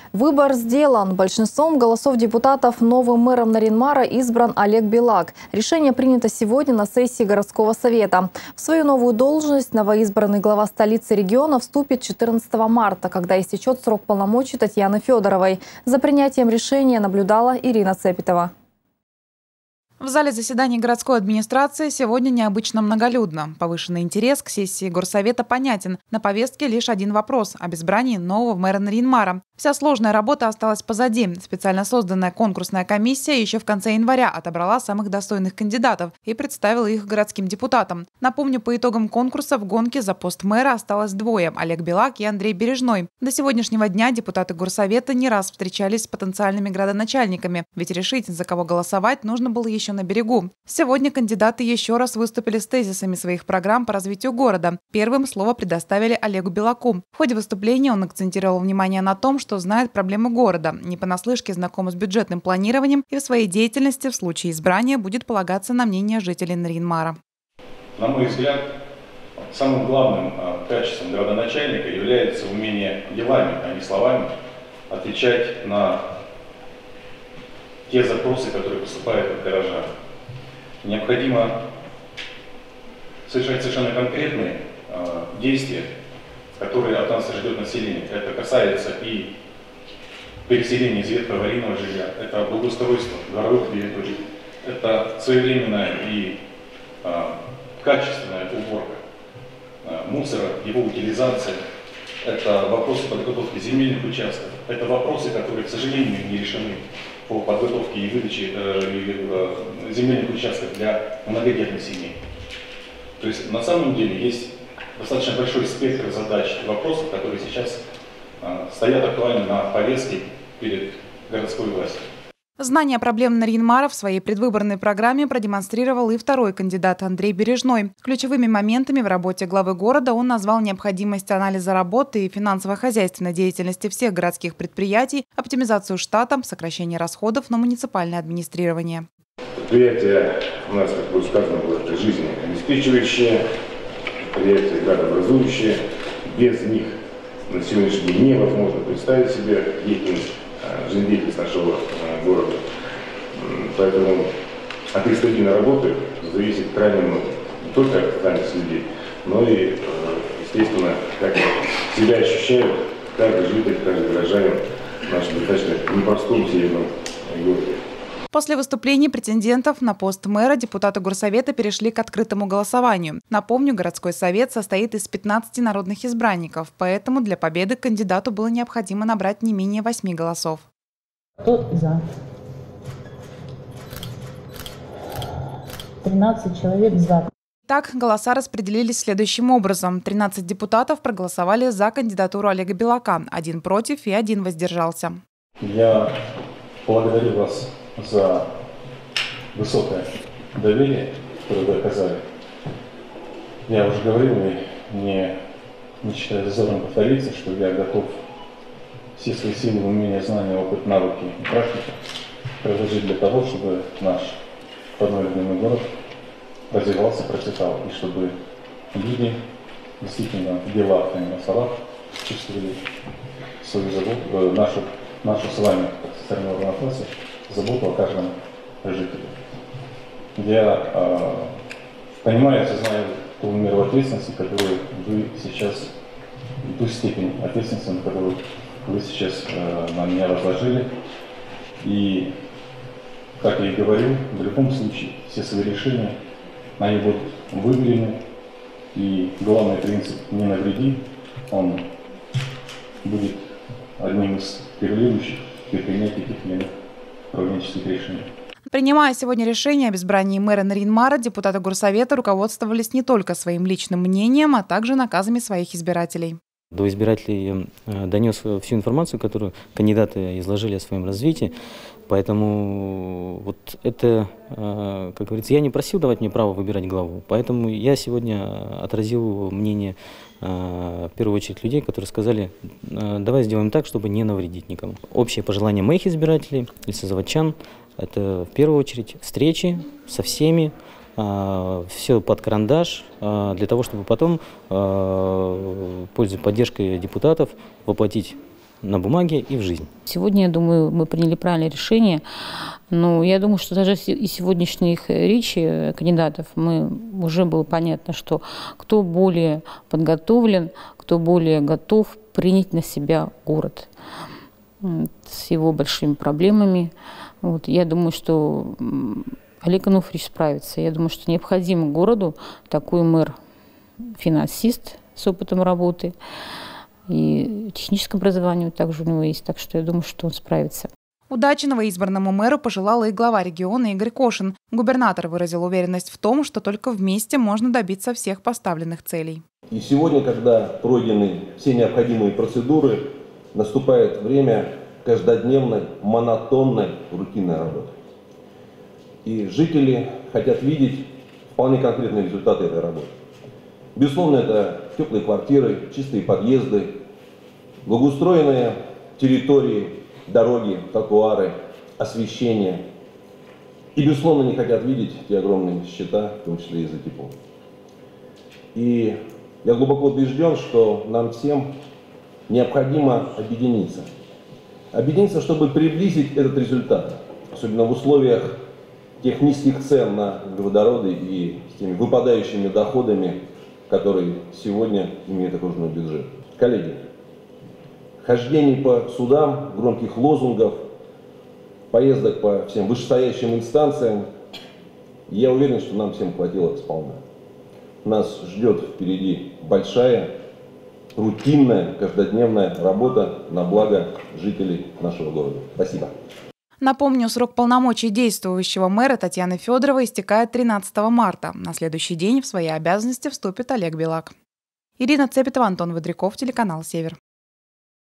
Выбор сделан. Большинством голосов депутатов новым мэром Нарьян-Мара избран Олег Белак. Решение принято сегодня на сессии городского совета. В свою новую должность новоизбранный глава столицы региона вступит 14 марта, когда истечет срок полномочий Татьяны Федоровой. За принятием решения наблюдала Ирина Цепетова. В зале заседаний городской администрации сегодня необычно многолюдно. Повышенный интерес к сессии горсовета понятен. На повестке лишь один вопрос – об избрании нового мэра Нарьян-Мара. Вся сложная работа осталась позади. Специально созданная конкурсная комиссия еще в конце января отобрала самых достойных кандидатов и представила их городским депутатам. Напомню, по итогам конкурса в гонке за пост мэра осталось двое – Олег Белак и Андрей Бережной. До сегодняшнего дня депутаты горсовета не раз встречались с потенциальными градоначальниками, ведь решить, за кого голосовать, нужно было еще на берегу. Сегодня кандидаты еще раз выступили с тезисами своих программ по развитию города. Первым слово предоставили Олегу Белаку. В ходе выступления он акцентировал внимание на том, что знает проблемы города, не понаслышке знаком с бюджетным планированием и в своей деятельности в случае избрания будет полагаться на мнение жителей Нарьян-Мара. На мой взгляд, самым главным качеством градоначальника является умение делами, а не словами отвечать на те запросы, которые поступают от горожан. Необходимо совершать совершенно конкретные действия, которые от нас ждет население. Это касается и переселения из ветхоаварийного жилья, это благоустройство дворовых территорий, это своевременная и качественная уборка мусора, его утилизация, это вопросы подготовки земельных участков, это вопросы, которые, к сожалению, не решены по подготовке и выдаче земельных участков для многодетных семей. То есть на самом деле есть достаточно большой спектр задач и вопросов, которые сейчас стоят актуально на повестке перед городской властью. Знание проблем Нарьян-Мара в своей предвыборной программе продемонстрировал и второй кандидат Андрей Бережной. Ключевыми моментами в работе главы города он назвал необходимость анализа работы и финансово-хозяйственной деятельности всех городских предприятий, оптимизацию штата, сокращение расходов на муниципальное администрирование. Предприятия у нас, как было сказано, было жизнеобеспечивающие, предприятия градообразующие. Без них на сегодняшний день невозможно представить себе жизнедеятельность нашего города. Поэтому от эффективной работы зависит крайне много. Не только от занятости людей, но и, естественно, как себя ощущают каждый житель, каждый горожанин в нашем достаточно непростом северном городе. После выступлений претендентов на пост мэра депутаты горсовета перешли к открытому голосованию. Напомню, городской совет состоит из 15 народных избранников, поэтому для победы кандидату было необходимо набрать не менее 8 голосов. Кто за? 13 человек за. Так, голоса распределились следующим образом. 13 депутатов проголосовали за кандидатуру Олега Белака, 1 против и 1 воздержался. Я благодарю вас за высокое доверие, которое вы оказали. Я уже говорил, и не считаю зазорным повториться, что я готов все свои силы, умения, знания, опыт, навыки и практику приложить для того, чтобы наш родной любимый город развивался, процветал, и чтобы люди действительно в делах, а не на словах чувствовали свою заботу, нашу с вами, как социального равноправия, заботу о каждом жителе. Я понимаю, осознаю ту меру ответственности, которую вы сейчас, ту степень ответственности, которую вы сейчас на меня возложили. И, как я и говорил, в любом случае все свои решения, они будут выверены. И главный принцип «не навреди», он будет одним из первичных при принятии этих меры управленческих решений. Принимая сегодня решение об избрании мэра Нарьян-Мара, депутаты горсовета руководствовались не только своим личным мнением, а также наказами своих избирателей. До избирателей донес всю информацию, которую кандидаты изложили о своем развитии. Поэтому вот это, как говорится, я не просил давать мне право выбирать главу. Поэтому я сегодня отразил мнение, в первую очередь, людей, которые сказали, давай сделаем так, чтобы не навредить никому. Общее пожелание моих избирателей, лесозаводчан, это в первую очередь встречи со всеми, все под карандаш, для того, чтобы потом, пользуясь поддержкой депутатов, воплотить на бумаге и в жизнь. Сегодня, я думаю, мы приняли правильное решение. Но я думаю, что даже из сегодняшних речи кандидатов уже было понятно, что кто более подготовлен, кто более готов принять на себя город с его большими проблемами. Вот. Я думаю, что Олег Ануфриевич справится. Я думаю, что необходимо городу такой мэр-финансист с опытом работы. И техническое образование также у него есть. Так что я думаю, что он справится. Удачи новоизбранному мэру пожелал и глава региона Игорь Кошин. Губернатор выразил уверенность в том, что только вместе можно добиться всех поставленных целей. И сегодня, когда пройдены все необходимые процедуры, наступает время каждодневной, монотонной, рутинной работы. И жители хотят видеть вполне конкретные результаты этой работы. Безусловно, это теплые квартиры, чистые подъезды, благоустроенные территории, дороги, тротуары, освещение. И, безусловно, не хотят видеть те огромные счета, в том числе и за тепло. И я глубоко убежден, что нам всем необходимо объединиться. Объединиться, чтобы приблизить этот результат, особенно в условиях тех низких цен на углеводороды и с теми выпадающими доходами, которые сегодня имеет окружной бюджет. Коллеги, хождений по судам, громких лозунгов, поездок по всем вышестоящим инстанциям, я уверен, что нам всем хватило сполна. Нас ждет впереди большая, рутинная, каждодневная работа на благо жителей нашего города. Спасибо. Напомню, срок полномочий действующего мэра Татьяны Федоровой истекает 13 марта. На следующий день в свои обязанности вступит Олег Белак. Ирина Цепетова, Антон Водряков, телеканал «Север».